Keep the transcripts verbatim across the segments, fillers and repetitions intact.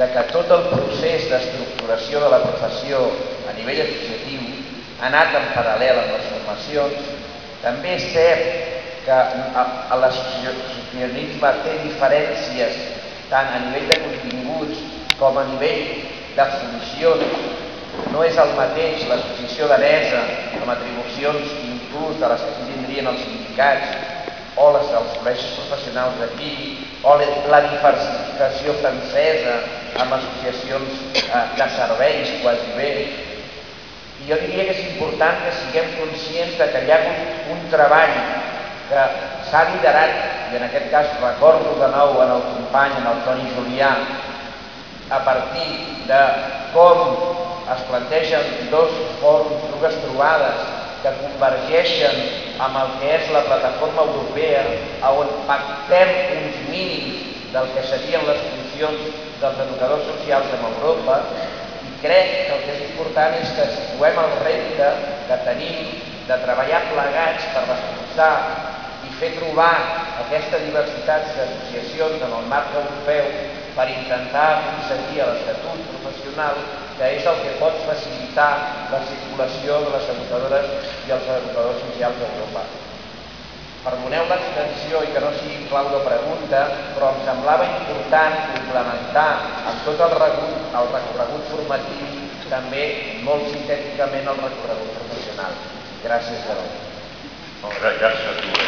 de que tot el procés d'estructuració de la professió a nivell associatiu ha anat en paral·lel amb les formacions. També és cert que l'associacionisme té diferències tant a nivell de continguts com a nivell de funcions. No és el mateix l'associació danesa amb atribucions inclús de les que tindrien els sindicats o les dels col·legis professionals d'aquí, o la diversificació francesa amb associacions de serveis quasi bé. I jo diria que és important que siguem conscients de que hi ha hagut un treball que s'ha liderat, i en aquest cas recordo de nou en el company, en el Toni Julià, a partir de com es plantegen dos fòrums, dues trobades que convergeixen amb el que és la plataforma europea, on pactem uns mínims del que serien les funcions dels educadors socials en Europa, i crec que el que és important és que situem el repte que tenim de treballar plegats per reforçar i fer trobar aquesta diversitat d'associacions en el marc europeu per intentar aconseguir l'Estatut professional, que és el que pot facilitar la circulació de les educadores i els educadors socials d'Europa. Perdoneu l'extensió i que no sigui clau de pregunta, però em semblava important complementar amb tot el recorregut formatiu també molt sintèticament el recorregut professional. Gràcies de nou. Molt bé, gràcies a tu.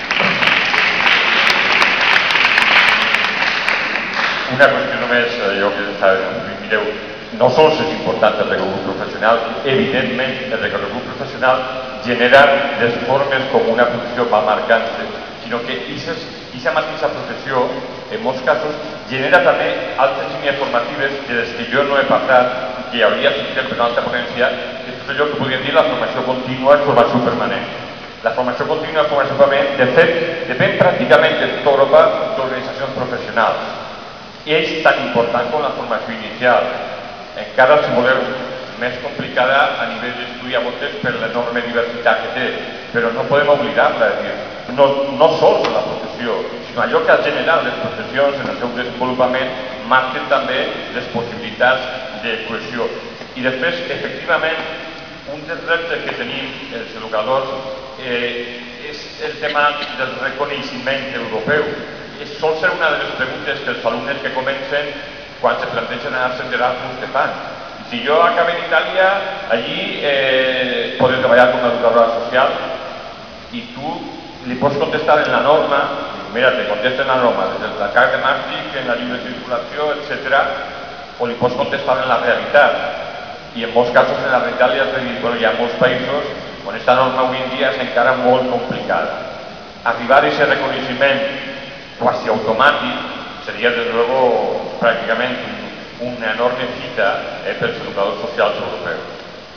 Una qüestió només, jo que mireu, no sols és important el recorregut professional, evidentment el recorregut professional genera les formes com una funció va marcant-se, sinó que aquesta mateixa professió, en molts casos, genera també altres línies formatives de les que jo no he parlat i que hi hauria sempre per una altra ponència, que és allò que podríem dir la formació contínua i formació permanent. La formació contínua i formació permanent, de fet, depèn pràcticament de tota Europa d'organitzacions professionals. I és tan important com la formació inicial. Encara, si voleu, més complicada a nivell d'estudi a voltes per l'enorme diversitat que té, però no podem oblidar-la, no, no sols la professió, sinó allò que ha generat les professions en el seu desenvolupament marquen també les possibilitats de cohesió. I després, efectivament, un dels reptes que tenim els educadors eh, és el tema del reconeixement europeu. Sol ser una de les preguntes que els alumnes que comencen quan se plantegen anar-se'n d'Erasmus te fan. Si jo acabé en Itàlia, allí eh, poder treballar com a educadora social i tu li pots contestar en la norma, mira, te contesta en la norma, des del tractat de Maastricht, en la lliure circulació, etcètera, o li pots contestar en la realitat. I en molts casos en la realitat li has de dir, bueno, hi ha molts països on aquesta norma avui en dia és encara molt complicada. Arribar a aquest reconeixement quasi automàtic seria, desde luego, prácticamente una enorme fita eh, per als educadors socials europeus.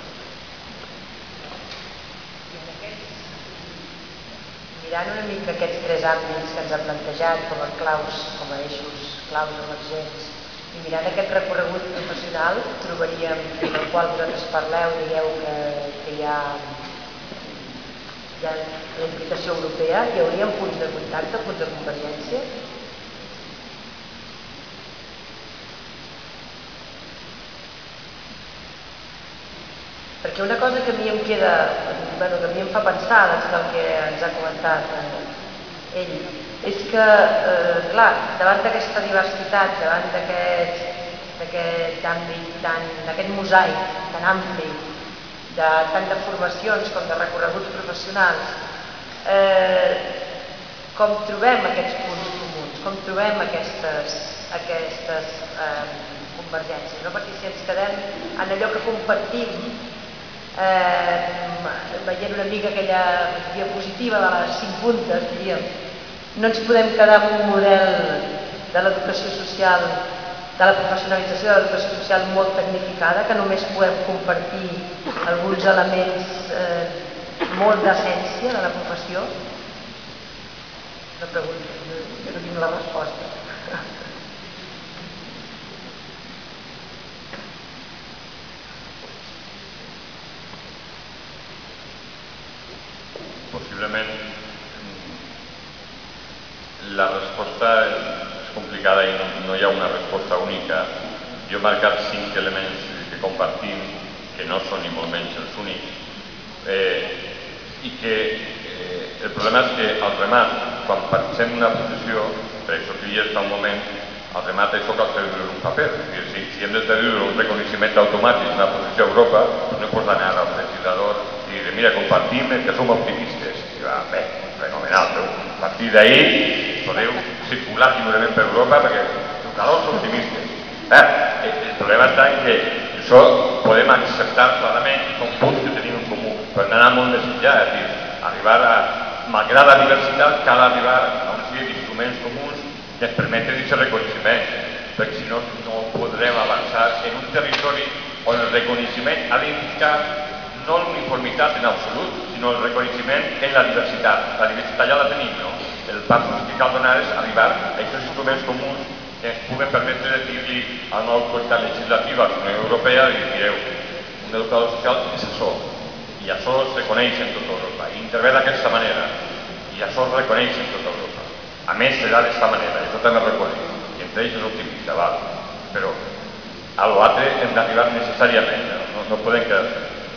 Mirant una mica aquests tres àmbits que ens ha plantejat com a claus, com a eixos claus emergents, i mirant aquest recorregut professional, trobaríem en el qual vosaltres parleu, dieu que, que hi ha hi ha la implicació europea, hi hauria punts de contacte, punts de convergència? Perquè una cosa que a mi em queda, bueno, que a mi em fa pensar del que ens ha comentat eh, ell, és que, eh, clar, davant d'aquesta diversitat, davant d'aquest àmbit, d'aquest mosaic tan ampli, de tant de formacions com de recorreguts professionals, eh, com trobem aquests punts comuns, com trobem aquestes, aquestes eh, convergències, no? Perquè si ens quedem en allò que compartim, eh, veient una mica aquella diapositiva de les cinc puntes, diríem, no ens podem quedar amb un model de l'educació social, de la professionalització de l'educació social molt tecnificada, que només podem compartir alguns elements eh, molt d'essència de la professió? Una pregunta, jo no tinc la resposta. Possiblement la resposta és complicada i no, no hi ha una resposta única. Jo he marcat cinc elements que compartim, que no són ni molt menys els únics, eh, i que eh, el problema és que al remat, quan pensem una posició, per això que ja fa un moment, al remat això cal fer-ho en un paper. Si, si hem de tenir un reconeixement automàtic d'una posició a Europa, doncs no pots anar al legislador i dir, mira, compartim que som optimistes. I va, bé, fenomenal, però a partir d'ahir podeu circular lliurement per Europa perquè els optimistes. Eh, el problema està en que això podem acceptar clarament, són punts que tenim en comú, però hem d'anar molt més enllà, és a dir, arribar a, malgrat la diversitat, cal arribar a una sèrie d'instruments comuns que ens permeten aquest reconeixement, perquè si no, no podrem avançar en un territori on el reconeixement ha d'implicar no l'uniformitat en absolut, sinó el reconeixement en la diversitat. La diversitat ja la tenim, no? El pas que cal donar és arribar a aquests instruments comuns que ens puguen permetre de dir-li a una autoritat legislativa, a la Unió Europea, i direu, un educador social és això, i això es reconeix en tota Europa, i intervé d'aquesta manera, i això es reconeix en tota Europa. A més, serà d'aquesta manera, i això també es reconeix, i entre ells és optimista, val? Però a l'altre hem d'arribar necessàriament, no, no podem quedar.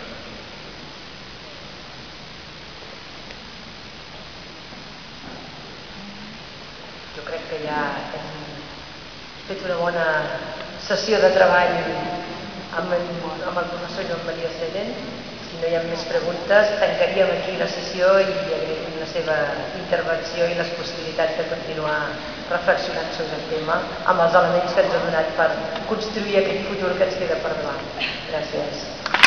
Jo crec que ja hem fet una bona sessió de treball amb el, amb el professor Joan Maria Seren. Si no hi ha més preguntes, tancaríem aquí la sessió i agraïm la seva intervenció i les possibilitats de continuar reflexionant sobre el tema amb els elements que ens ha donat per construir aquest futur que ens queda per davant. Gràcies.